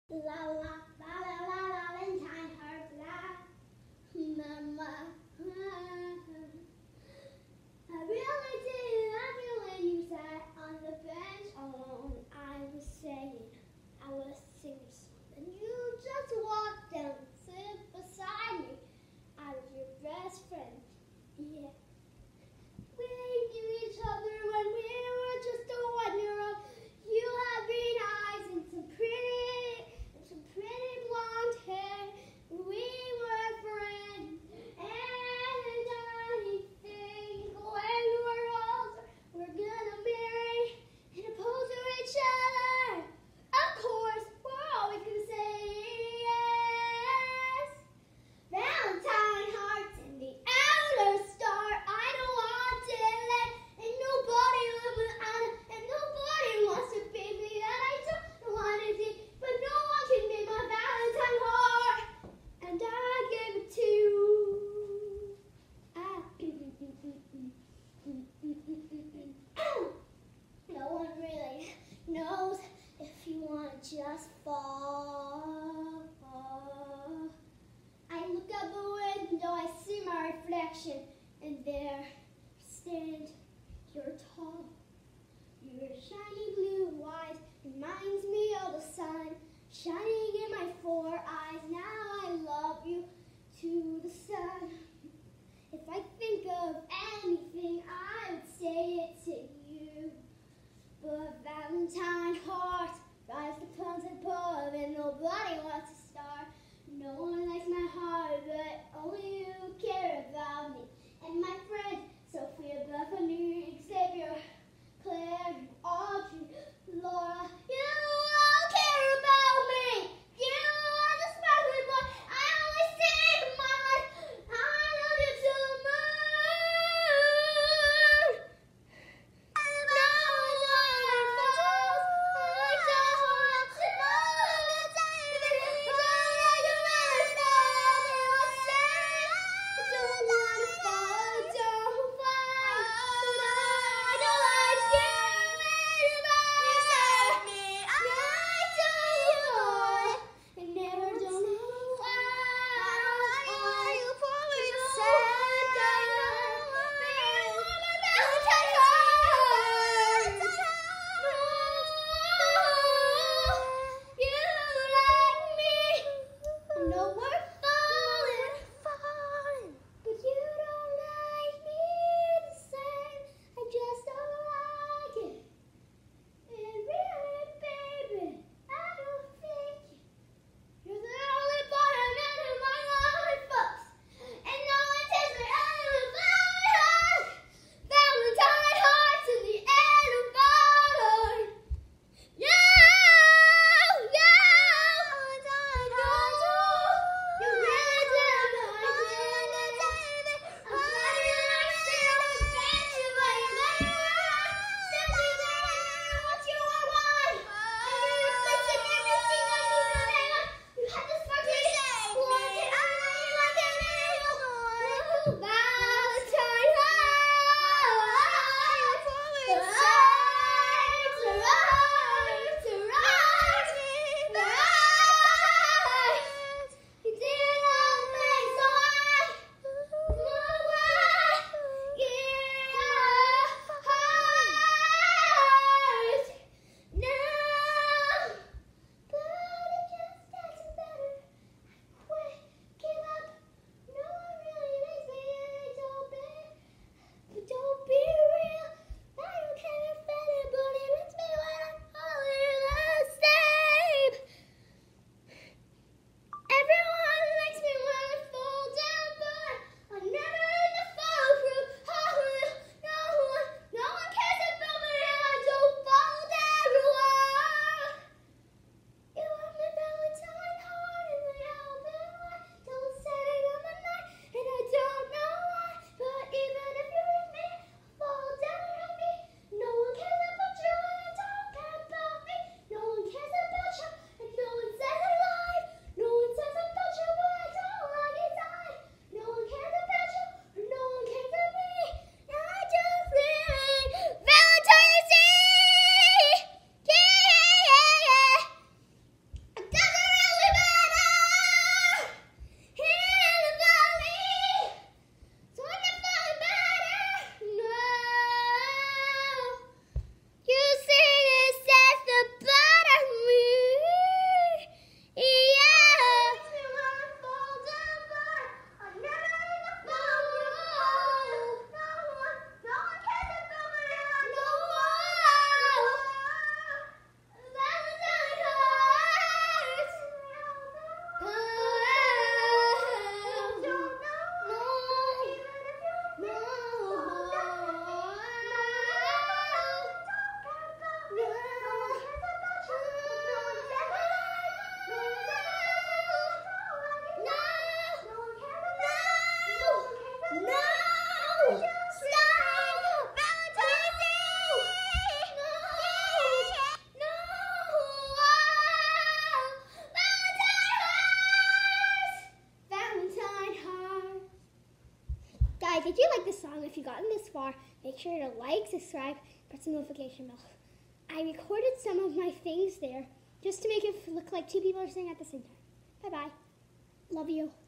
La la la la la Valentine heart la mama. I really did like it when you sat on the bench alone. I was singing a song, and you just walked down, sit beside me. I was your best friend, yeah. We knew each other when we were just a 1-year-old. You had green eyes and some pretty blonde hair. We were friends, and I think when we're older, we're gonna marry and oppose to each other. Of course, we're always gonna say yes. Valentine hearts in the outer star. I don't want to let, and nobody live without, and nobody wants to be me, and I don't want to be, but no one can be my Valentine heart, and I gave it to you. No one really knows if you want to just fall. I look out the window, I see my reflection, and there you stand, you're tall. Your shiny blue eyes reminds me of the sun, shining in my 4 eyes. Now I love you to the sun. If I think of anything, I would say it to you. But Valentine heart, rise the clouds above, and nobody wants to start. No one likes my heart, but only you care about me. And my friends, Sophia, Bethany, Xavier, Claire, Audrey, Laura, you all care about me. You are the sparkling boy I always see in my life. I love you to the moon. No one falls like the guys, if you like this song, if you've gotten this far, make sure to like, subscribe, press the notification bell. I recorded some of my things there just to make it look like two people are singing at the same time. Bye-bye. Love you.